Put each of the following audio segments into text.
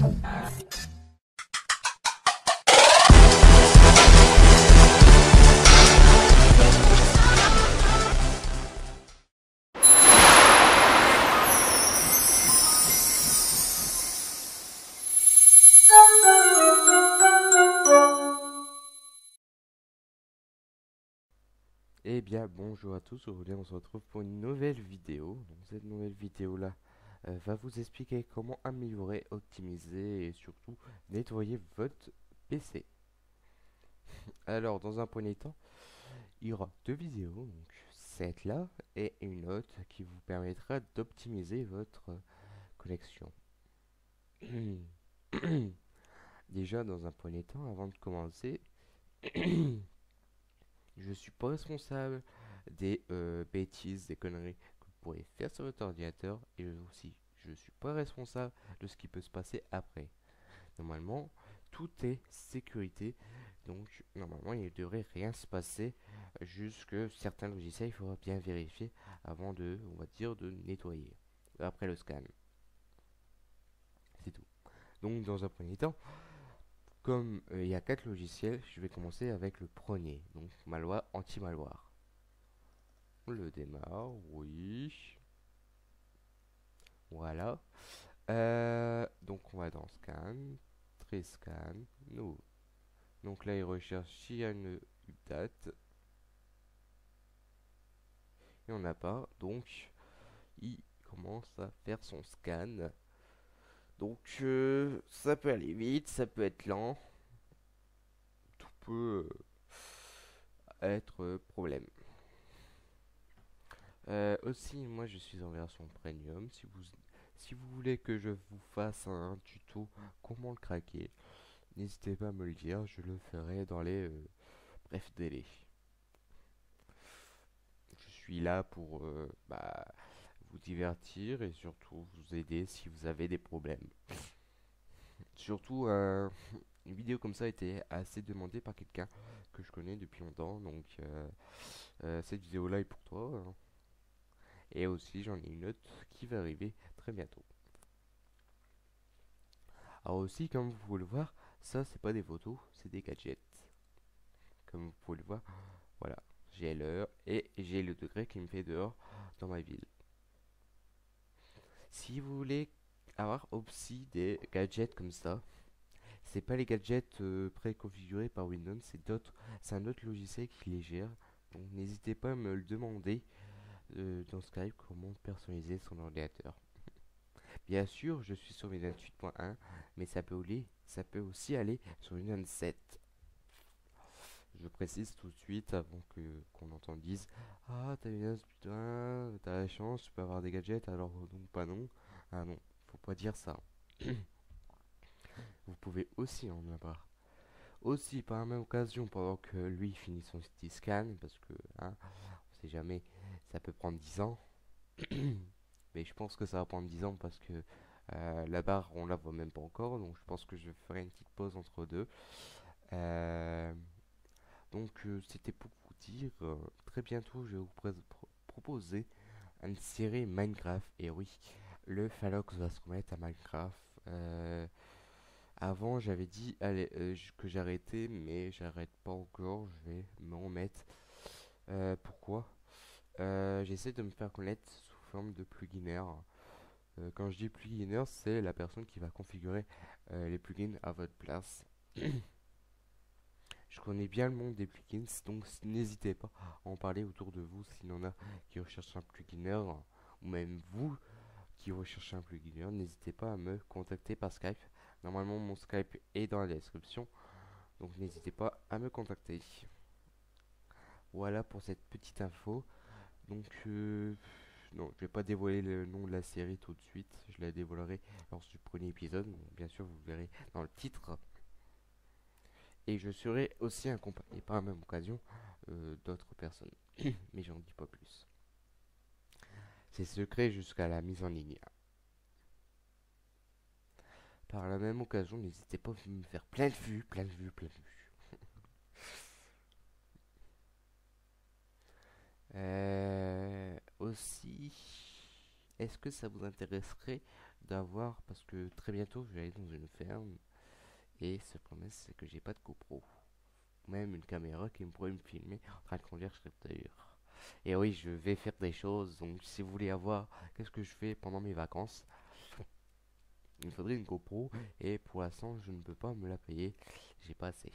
Eh bien, bonjour à tous, aujourd'hui on se retrouve pour une nouvelle vidéo. Donc cette nouvelle vidéo là va vous expliquer comment améliorer, optimiser et surtout nettoyer votre PC. Alors dans un premier temps, il y aura deux vidéos, donc cette là et une autre qui vous permettra d'optimiser votre connexion. Déjà dans un premier temps, avant de commencer, je suis pas responsable des bêtises, des conneries que vous pourrez faire sur votre ordinateur et aussi je suis pas responsable de ce qui peut se passer après. Normalement, tout est sécurité, donc normalement il ne devrait rien se passer, juste que certains logiciels il faudra bien vérifier avant de, on va dire, de nettoyer après le scan. C'est tout. Donc dans un premier temps, comme il y a 4 logiciels, je vais commencer avec le premier, donc malware anti-malware. On le démarre, oui. Voilà. Donc on va dans Scan, Triscan, nous. Donc là il recherche s'il y a une update. Il n'y en a pas. Donc il commence à faire son scan. Donc ça peut aller vite, ça peut être lent. Tout peut être problème. Aussi, moi je suis en version premium. Si vous voulez que je vous fasse un tuto comment le craquer, n'hésitez pas à me le dire, je le ferai dans les brefs délais. Je suis là pour vous divertir et surtout vous aider si vous avez des problèmes. Surtout, une vidéo comme ça a été assez demandée par quelqu'un que je connais depuis longtemps, donc cette vidéo-là est pour toi, hein. Et aussi, j'en ai une autre qui va arriver très bientôt. Alors aussi, comme vous pouvez le voir, ça c'est pas des photos, c'est des gadgets. Comme vous pouvez le voir, voilà, j'ai l'heure et j'ai le degré qui me fait dehors dans ma ville. Si vous voulez avoir aussi des gadgets comme ça, c'est pas les gadgets préconfigurés par Windows, c'est un autre logiciel qui les gère. Donc n'hésitez pas à me le demander dans Skype comment personnaliser son ordinateur. Bien sûr, je suis sur Windows 8.1, mais ça peut aussi aller sur Windows 7. Je précise tout de suite avant que qu'on entende dise ah t'as Windows 8.1, t'as la chance, tu peux avoir des gadgets alors donc pas non. Ah non, faut pas dire ça. Vous pouvez aussi en avoir. Aussi, par la même occasion, pendant que lui finit son petit scan, parce que, hein, on sait jamais, ça peut prendre 10 ans. Mais je pense que ça va prendre 10 ans parce que la barre, on la voit même pas encore. Donc je pense que je ferai une petite pause entre deux. Euh, C'était pour vous dire, très bientôt, je vais vous proposer une série Minecraft. Et oui, le Phalox va se remettre à Minecraft. Avant, j'avais dit allez, que j'arrêtais, mais j'arrête pas encore. Je vais me remettre. Pourquoi J'essaie de me faire connaître sous forme de pluginner. Quand je dis pluginner, c'est la personne qui va configurer les plugins à votre place. Je connais bien le monde des plugins, donc n'hésitez pas à en parler autour de vous s'il y en a qui recherchent un pluginner, ou même vous qui recherchez un pluginner. N'hésitez pas à me contacter par Skype. Normalement, mon Skype est dans la description. Donc n'hésitez pas à me contacter. Voilà pour cette petite info. Donc non, je vais pas dévoiler le nom de la série tout de suite. Je la dévoilerai lors du premier épisode. Donc, bien sûr, vous verrez dans le titre. Et je serai aussi accompagné par la même occasion d'autres personnes. Mais j'en dis pas plus. C'est secret jusqu'à la mise en ligne. Par la même occasion, n'hésitez pas à me faire plein de vues, plein de vues, plein de vues. Aussi, est-ce que ça vous intéresserait d'avoir, parce que très bientôt je vais aller dans une ferme, et ce problème c'est que j'ai pas de GoPro, même une caméra qui pourrait me filmer en train de conduire, je serais d'ailleurs. Et oui, je vais faire des choses, donc si vous voulez avoir qu'est-ce que je fais pendant mes vacances, il me faudrait une GoPro, et pour l'instant je ne peux pas me la payer, j'ai pas assez.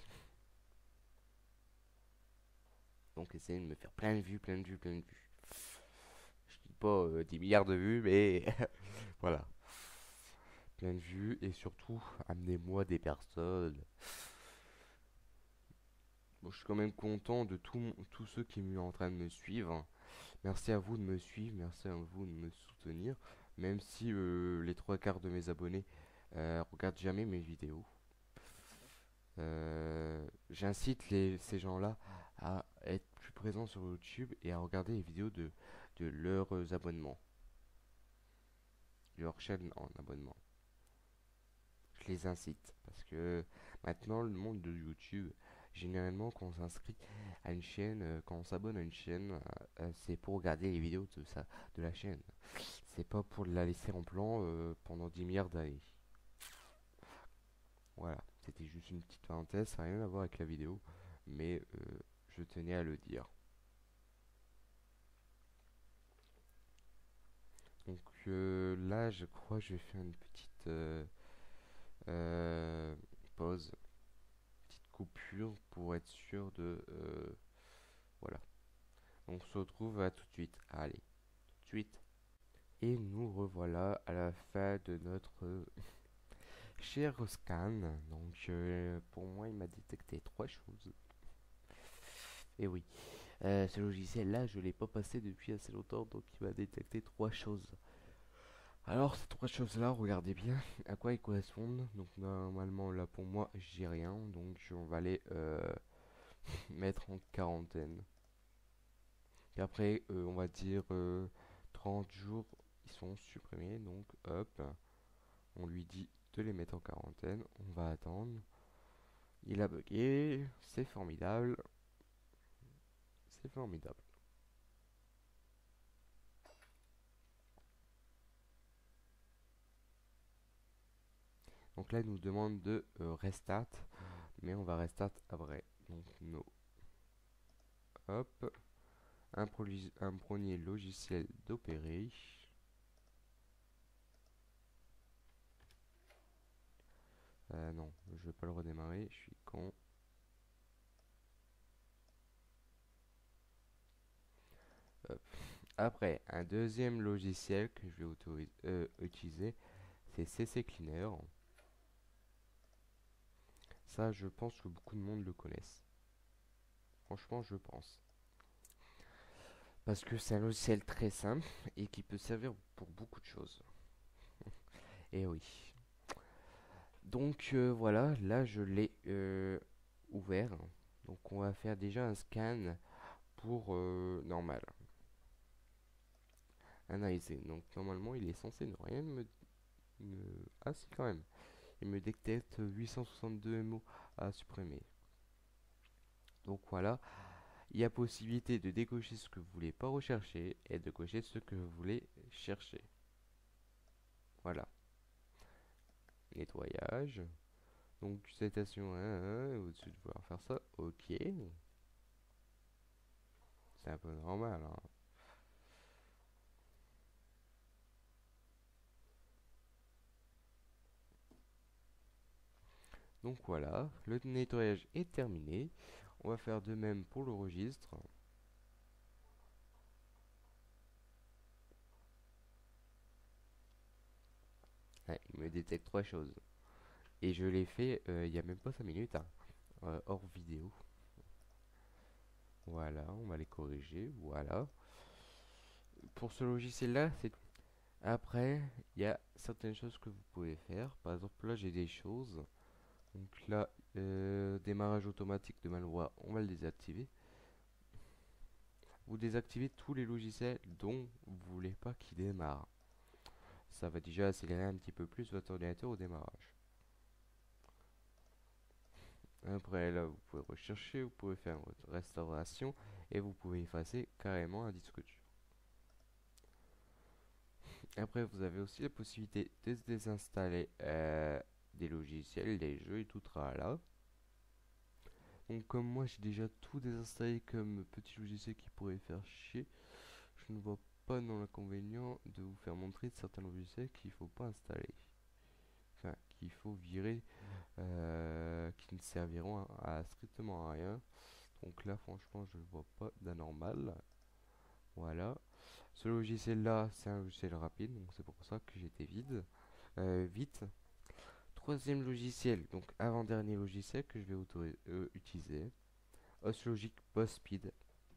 Donc essayez de me faire plein de vues, plein de vues, plein de vues. Je dis pas 10 milliards de vues, mais voilà. Plein de vues et surtout amenez-moi des personnes. Bon, je suis quand même content de tous ceux qui sont en train de me suivre. Merci à vous de me suivre, merci à vous de me soutenir. Même si les trois quarts de mes abonnés regardent jamais mes vidéos. J'incite ces gens-là à être plus présents sur YouTube et à regarder les vidéos de leurs abonnements, de leur chaîne en abonnement. Je les incite parce que maintenant le monde de YouTube, généralement quand on s'inscrit à une chaîne, quand on s'abonne à une chaîne, c'est pour regarder les vidéos de la chaîne. C'est pas pour la laisser en plan pendant 10 milliards d'années. Voilà, c'était juste une petite parenthèse, ça n'a rien à voir avec la vidéo, mais je tenais à le dire. Donc là, je crois que je vais faire une petite euh, pause, petite coupure pour être sûr de... voilà. Donc on se retrouve à tout de suite. Allez, tout de suite. Et nous revoilà à la fin de notre cher scan. Donc pour moi, il m'a détecté trois choses. Et oui, ce logiciel-là, je ne l'ai pas passé depuis assez longtemps, donc il m'a détecté trois choses. Alors, ces trois choses-là, regardez bien à quoi ils correspondent. Donc, normalement, là pour moi, j'ai rien. Donc, on va les mettre en quarantaine. Et après, on va dire 30 jours, ils sont supprimés. Donc, hop, on lui dit de les mettre en quarantaine. On va attendre. Il a bugué. C'est formidable. C'est formidable. Donc là, il nous demande de restart. Mais on va restart après. Donc, no. Hop. Un premier logiciel d'opérer. Non, je vais pas le redémarrer, je suis con. Hop. Après, un deuxième logiciel que je vais utiliser, c'est CC Cleaner. Ça, je pense que beaucoup de monde le connaissent. Franchement, je pense. Parce que c'est un logiciel très simple et qui peut servir pour beaucoup de choses. Et oui. Donc voilà, là je l'ai ouvert. Donc on va faire déjà un scan pour normal. Analyser. Donc normalement il est censé ne rien Ah si quand même. Il me détecte 862 mots à supprimer. Donc voilà, il y a possibilité de décocher ce que vous voulez pas rechercher et de cocher ce que vous voulez chercher. Voilà. Nettoyage. Donc citation 1, au-dessus de vouloir faire ça, ok. C'est un peu normal, hein. Donc voilà, le nettoyage est terminé. On va faire de même pour le registre. Ouais, il me détecte trois choses. Et je l'ai fait il n'y a même pas 5 minutes, hein, hors vidéo. Voilà, on va les corriger. Voilà. Pour ce logiciel-là, c'est... Après, il y a certaines choses que vous pouvez faire. Par exemple, là, j'ai des choses. Donc là, démarrage automatique de malware, on va le désactiver. Vous désactivez tous les logiciels dont vous voulez pas qu'ils démarrent. Ça va déjà accélérer un petit peu plus votre ordinateur au démarrage. Après là, vous pouvez rechercher, vous pouvez faire votre restauration et vous pouvez effacer carrément un disque dur. Après, vous avez aussi la possibilité de désinstaller des logiciels, des jeux et tout tralala. Donc comme moi j'ai déjà tout désinstallé comme petit logiciel qui pourrait faire chier, je ne vois pas dans l'inconvénient de vous faire montrer certains logiciels qu'il ne faut pas installer. Enfin, qu'il faut virer, qui ne serviront strictement à rien. Donc là franchement je ne vois pas d'anormal. Voilà. Ce logiciel là c'est un logiciel rapide, donc c'est pour ça que j'étais vite. Troisième logiciel, donc avant-dernier logiciel que je vais utiliser, Oslogic Boss Speed.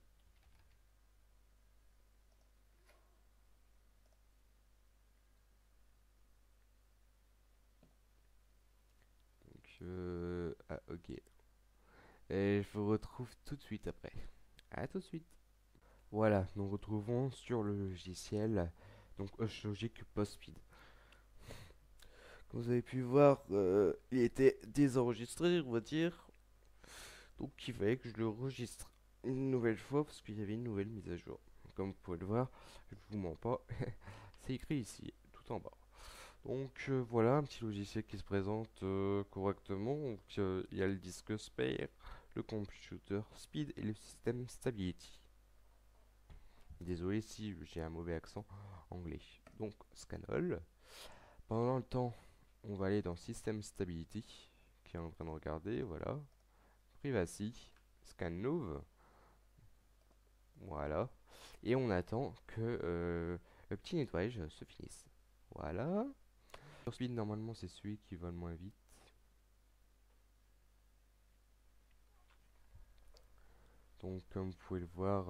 Donc, ok. Et je vous retrouve tout de suite après. À tout de suite. Voilà, nous retrouvons sur le logiciel, donc Oslogic Boss Speed. Comme vous avez pu voir, il était désenregistré, on va dire. Donc il fallait que je le registre une nouvelle fois parce qu'il y avait une nouvelle mise à jour. Comme vous pouvez le voir, je vous mens pas, c'est écrit ici, tout en bas. Donc voilà, un petit logiciel qui se présente correctement. Donc il y a le disque spare, le computer speed et le système stability. Désolé si j'ai un mauvais accent anglais. Donc scanol. Pendant le temps, on va aller dans système stability qui est en train de regarder, voilà. Privacy, scanmove, voilà. Et on attend que le petit nettoyage se finisse. Voilà. Sur speed, normalement, c'est celui qui va le moins vite. Donc, comme vous pouvez le voir,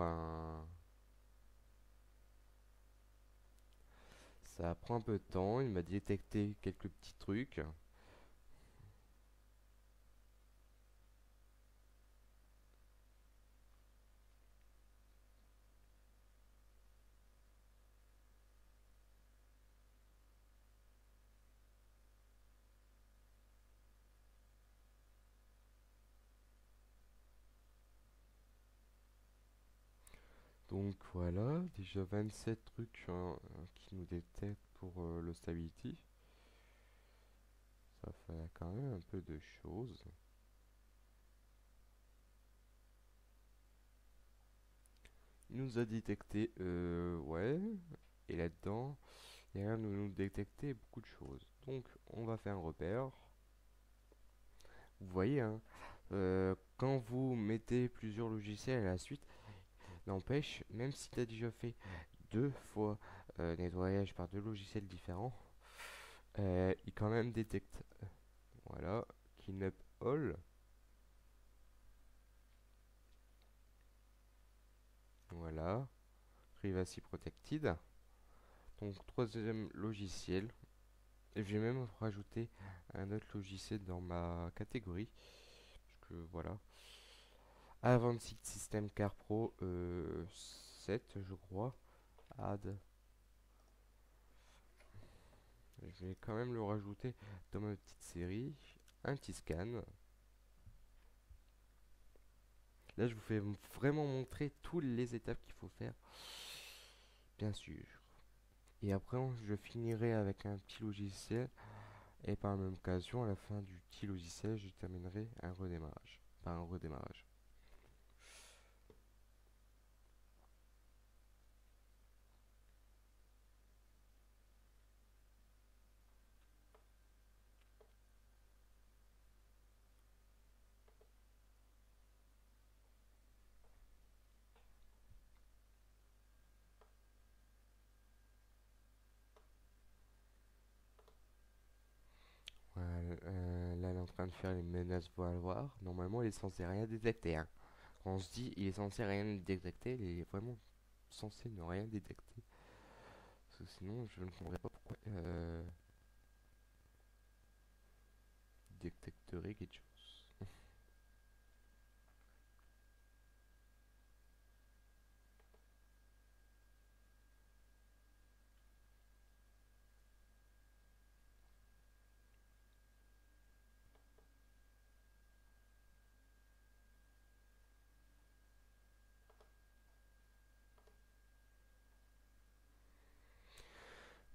ça prend un peu de temps. Il m'a détecté quelques petits trucs. Donc voilà, déjà 27 trucs qui nous détectent pour le stability. Ça fait quand même un peu de choses. Il nous a détecté, ouais, et là-dedans, il y a nous détecter beaucoup de choses. Donc on va faire un repère. Vous voyez, hein, quand vous mettez plusieurs logiciels à la suite, n'empêche, même si tu as déjà fait deux fois nettoyage par deux logiciels différents, il quand même détecte. Voilà, cleanup all. Voilà, privacy protected. Donc troisième logiciel. Et je vais même rajouter un autre logiciel dans ma catégorie. Parce que voilà. Advanced System Car Pro 7, je crois. Add. Je vais quand même le rajouter dans ma petite série. Un petit scan. Là, je vous fais vraiment montrer toutes les étapes qu'il faut faire. Bien sûr. Et après, je finirai avec un petit logiciel. Et par la même occasion, à la fin du petit logiciel, je terminerai un redémarrage. Par un redémarrage. Voilà, là, elle est en train de faire les menaces voir. Normalement, il est censé rien détecter, hein. Quand on se dit il est censé rien détecter, il est vraiment censé ne rien détecter. Parce que sinon, je ne comprendrais pas pourquoi il détecterait quelque chose.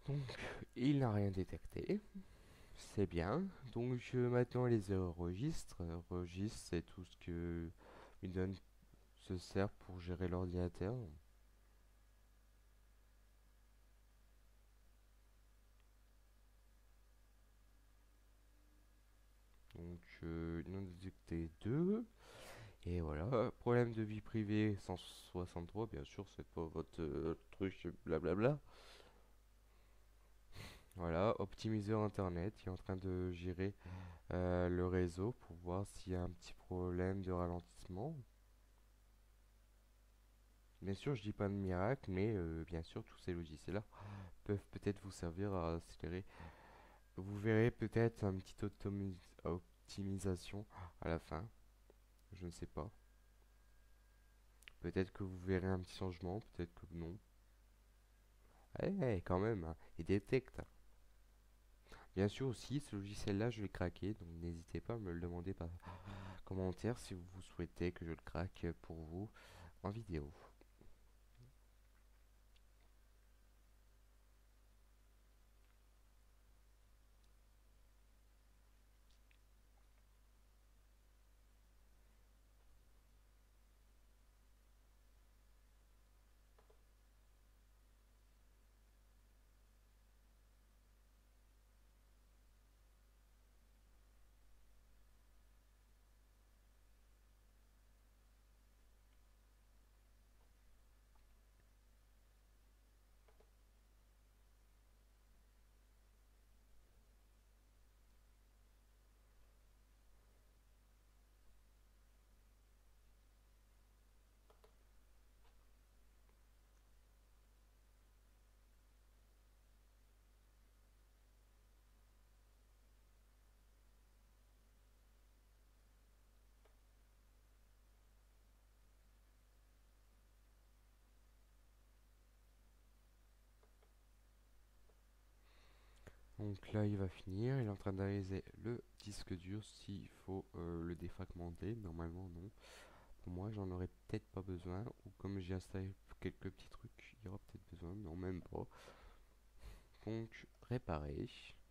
Donc, il n'a rien détecté. C'est bien. Donc, maintenant, les erreurs registres. Registre, c'est tout ce que Windows se sert pour gérer l'ordinateur. Donc, non détecté 2. Et voilà. Problème de vie privée 163. Bien sûr, c'est pas votre truc, blablabla. Voilà. Optimiseur internet. Il est en train de gérer le réseau pour voir s'il y a un petit problème de ralentissement. Bien sûr, je dis pas de miracle, mais bien sûr, tous ces logiciels-là peuvent peut-être vous servir à accélérer. Vous verrez peut-être un petit optimisation à la fin. Je ne sais pas. Peut-être que vous verrez un petit changement, peut-être que non. Eh, quand même, hein, il détecte. Bien sûr aussi, ce logiciel-là, je l'ai craqué, donc n'hésitez pas à me le demander par commentaire si vous souhaitez que je le craque pour vous en vidéo. Donc là, il va finir. Il est en train d'analyser le disque dur s'il faut le défragmenter. Normalement, non. Pour moi, j'en aurais peut-être pas besoin. Ou comme j'ai installé quelques petits trucs, il y aura peut-être besoin. Non, même pas. Donc, réparer.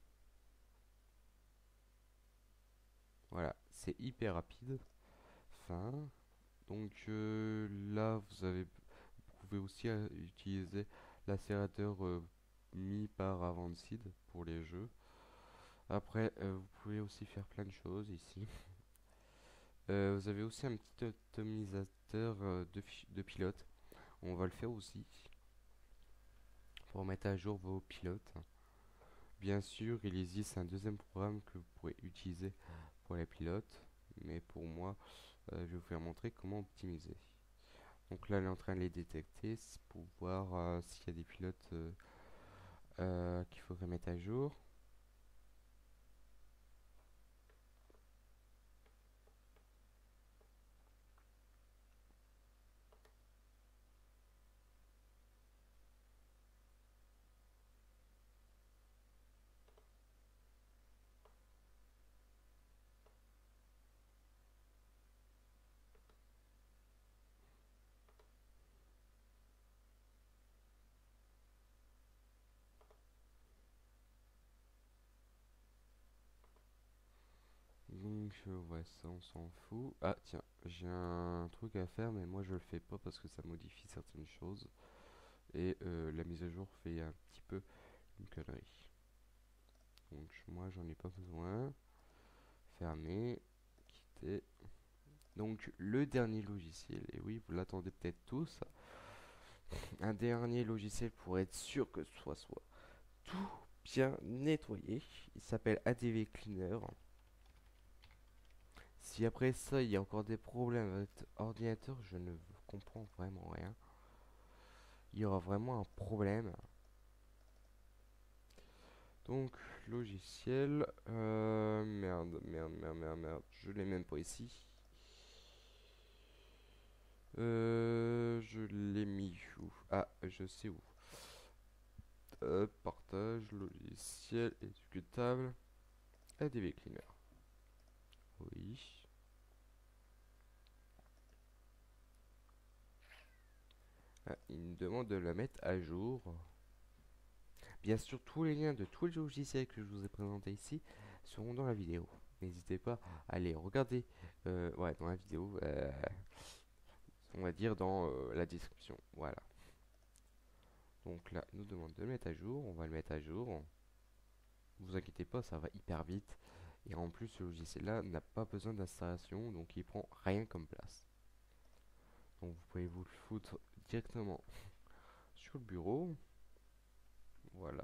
Voilà, c'est hyper rapide. Fin. Donc là, vous pouvez aussi utiliser l'acérateur mis par Avancid pour les jeux. Après, vous pouvez aussi faire plein de choses ici. Vous avez aussi un petit optimisateur de pilote. On va le faire aussi pour mettre à jour vos pilotes. Bien sûr, il existe un deuxième programme que vous pourrez utiliser pour les pilotes, mais pour moi, je vais vous faire montrer comment optimiser. Donc là, elle est en train de les détecter pour voir s'il y a des pilotes qu'il faudrait mettre à jour. Donc ouais, ça on s'en fout. Ah tiens, j'ai un truc à faire, mais moi je le fais pas parce que ça modifie certaines choses. Et la mise à jour fait un petit peu une connerie. Donc moi j'en ai pas besoin. Fermer, quitter. Donc le dernier logiciel, et oui vous l'attendez peut-être tous, un dernier logiciel pour être sûr que ce soit tout bien nettoyé. Il s'appelle ADV Cleaner. Si après ça il y a encore des problèmes avec l'ordinateur, je ne comprends vraiment rien. Il y aura vraiment un problème. Donc logiciel, merde, je l'ai même pas ici. Je l'ai mis où? Ah, je sais où. Partage, logiciel, exécutable, ADV Cleaner. Oui. Ah, il me demande de la mettre à jour. Bien sûr, tous les liens de tous les logiciels que je vous ai présentés ici seront dans la vidéo. N'hésitez pas à aller regarder ouais, dans la vidéo, on va dire dans la description. Voilà. Donc là, il nous demande de le mettre à jour. On va le mettre à jour. Ne vous inquiétez pas, ça va hyper vite. Et en plus, ce logiciel-là n'a pas besoin d'installation, donc il prend rien comme place. Donc vous pouvez vous le foutre directement sur le bureau. Voilà.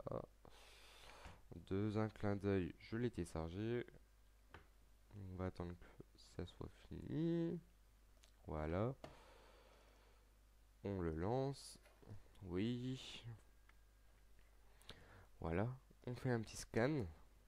Un clin d'œil, je l'ai téléchargé. On va attendre que ça soit fini. Voilà. On le lance. Oui. Voilà. On fait un petit scan.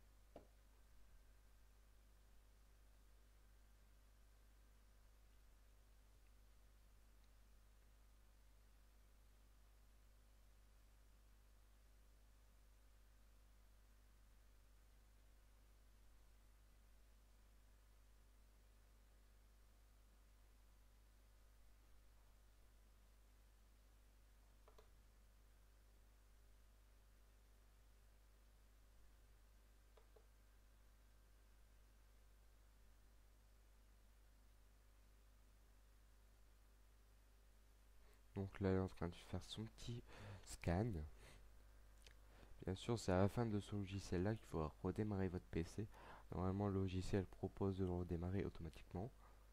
Donc là, il est en train de faire son petit scan. Bien sûr, c'est à la fin de ce logiciel-là qu'il faudra redémarrer votre PC. Normalement, le logiciel propose de le redémarrer automatiquement.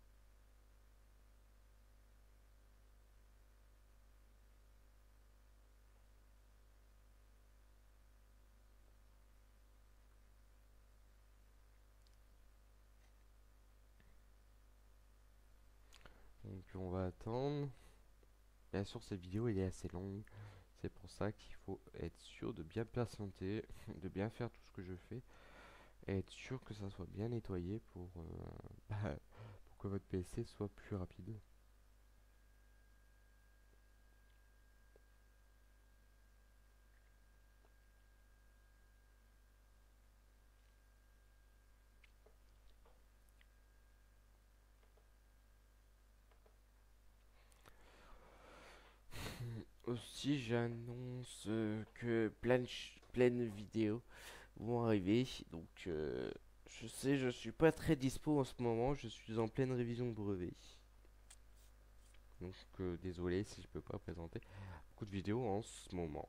Donc on va attendre. Bien sûr, cette vidéo elle est assez longue. C'est pour ça qu'il faut être sûr de bien patienter, de bien faire tout ce que je fais. Et être sûr que ça soit bien nettoyé bah, pour que votre PC soit plus rapide. Aussi, j'annonce que plein de vidéos vont arriver. Donc, je sais, je suis pas très dispo en ce moment. Je suis en pleine révision de brevet. Donc, désolé si je peux pas présenter beaucoup de vidéos en ce moment.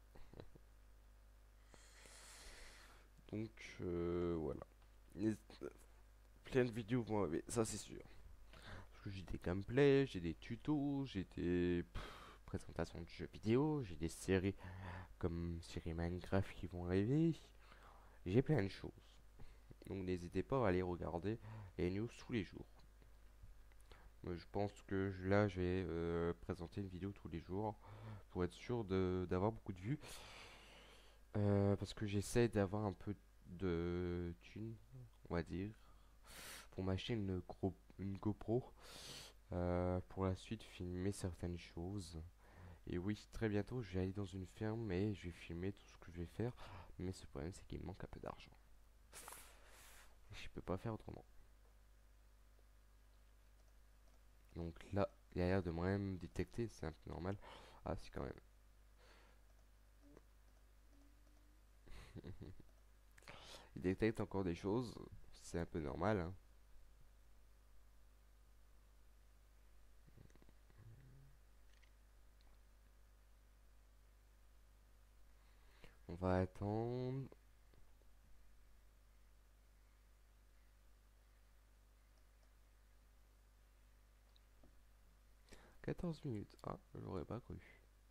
Donc, voilà. Les- Plein de vidéos vont arriver, ça c'est sûr. Parce que j'ai des gameplays, j'ai des tutos, j'ai des présentations de jeux vidéo, j'ai des séries comme série Minecraft qui vont arriver. J'ai plein de choses. Donc n'hésitez pas à aller regarder les news tous les jours. Je pense que là je vais présenter une vidéo tous les jours pour être sûr d'avoir beaucoup de vues. Parce que j'essaie d'avoir un peu de thunes, on va dire, pour m'acheter une GoPro. Pour la suite, filmer certaines choses. Et oui, très bientôt, je vais aller dans une ferme et je vais filmer tout ce que je vais faire. Mais ce problème, c'est qu'il me manque un peu d'argent. Je peux pas faire autrement. Donc là, il a l'air de moi-même détecter, c'est un peu normal. Ah, si, quand même. Il détecte encore des choses, c'est un peu normal, hein. On va attendre. 14 minutes. Ah, je l'aurais pas cru.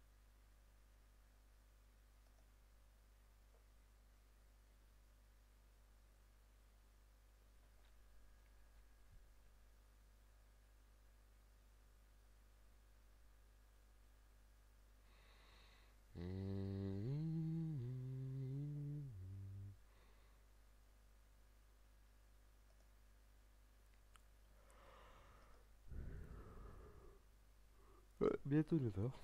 Bientôt 9h.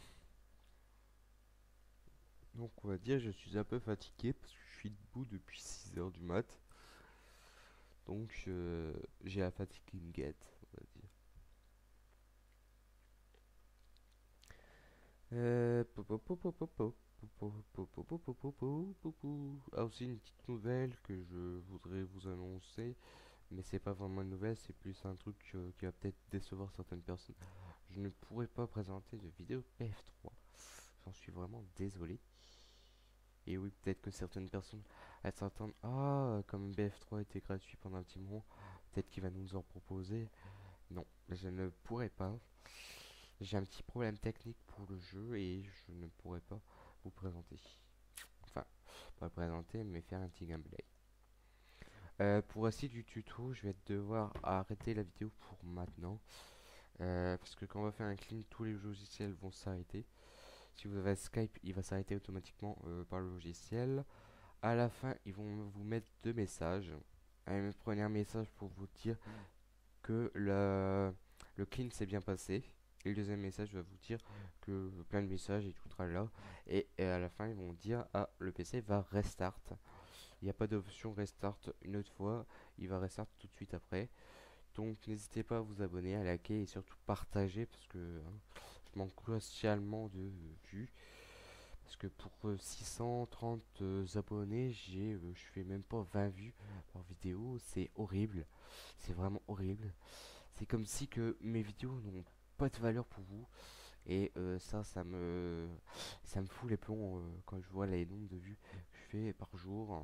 Donc on va dire je suis un peu fatigué parce que je suis debout depuis 6h du mat. Donc j'ai la fatigue qui me guette, on va dire. Pop, pop, pop, pop, pop, pop. Ah, aussi une petite nouvelle que je voudrais vous annoncer, mais c'est pas vraiment une nouvelle, c'est plus un truc qui va peut-être décevoir certaines personnes. Je ne pourrai pas présenter de vidéo PF3. J'en suis vraiment désolé. Et oui, peut-être que certaines personnes elles s'attendent, ah, comme BF3 était gratuit pendant un petit moment, peut-être qu'il va nous en proposer. Non, je ne pourrai pas. J'ai un petit problème technique pour le jeu et je ne pourrai pas vous présenter. Enfin, pas le présenter, mais faire un petit gameplay. Pour la suite du tuto, je vais devoir arrêter la vidéo pour maintenant. Parce que quand on va faire un clean, tous les logiciels vont s'arrêter. Si vous avez Skype, il va s'arrêter automatiquement par le logiciel. À la fin, ils vont vous mettre deux messages. Un premier message pour vous dire que le clean s'est bien passé. Et le deuxième message va vous dire que plein de messages et tout là. Et à la fin, ils vont dire, ah, le PC va restart. Il n'y a pas d'option restart une autre fois. Il va restart tout de suite après. Donc n'hésitez pas à vous abonner, à liker et surtout partager parce que je manque crucialement de vues. Parce que pour 630 abonnés, je fais même pas 20 vues par vidéo. C'est horrible. C'est vraiment horrible. C'est comme si que mes vidéos n'ont pas de valeur pour vous. Et ça me fout les plombs quand je vois les nombres de vues que je fais par jour.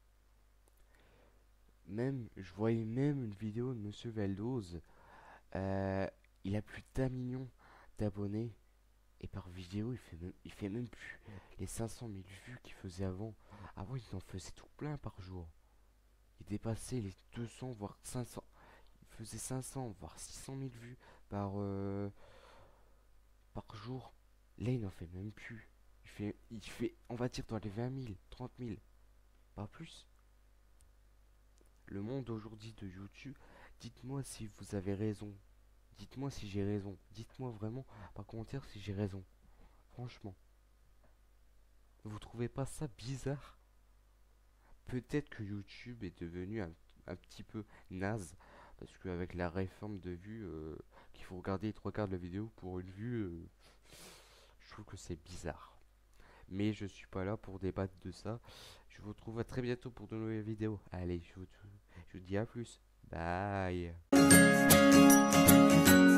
Même, je voyais même une vidéo de Monsieur Veldoz. Il a plus d'1 million d'abonnés. Et par vidéo, il fait même plus les 500 000 vues qu'il faisait avant. Avant, il en faisait tout plein par jour. Il dépassait les 200, voire 500. Il faisait 500, voire 600 000 vues par jour. Là, il n'en fait même plus. Il fait, on va dire, dans les 20 000, 30 000, pas plus. Le monde aujourd'hui de YouTube, dites-moi si vous avez raison. Dites-moi si j'ai raison. Dites-moi vraiment par commentaire si j'ai raison. Franchement. Vous trouvez pas ça bizarre? Peut-être que YouTube est devenu un petit peu naze. Parce qu'avec la réforme de vue, qu'il faut regarder les 3 quarts de la vidéo pour une vue, je trouve que c'est bizarre. Mais je suis pas là pour débattre de ça. Je vous retrouve à très bientôt pour de nouvelles vidéos. Allez, je vous dis à plus. Bye.